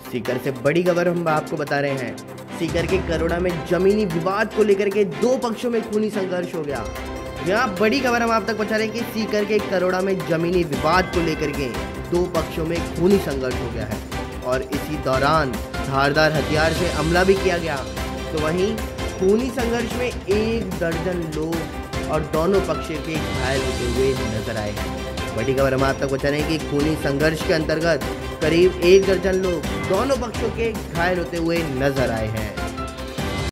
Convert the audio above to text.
सीकर से बड़ी खबर हम आपको बता रहे हैं। सीकर के करोड़ा में जमीनी विवाद को लेकर के दो पक्षों में खूनी संघर्ष हो गया। यहाँ बड़ी खबर हम आप तक पहुंचा रहे हैं कि सीकर के करोड़ा में जमीनी विवाद को लेकर के दो पक्षों में खूनी संघर्ष हो गया है और इसी दौरान धारदार हथियार से हमला भी किया गया। तो वहीं खूनी संघर्ष में 1 दर्जन लोग और दोनों पक्ष के घायल होते हुए नजर आए हैं। बड़ी खबर हम आप तक बता रहे हैं कि खूनी संघर्ष के अंतर्गत करीब 1 दर्जन लोग दोनों पक्षों के घायल होते हुए नजर आए हैं।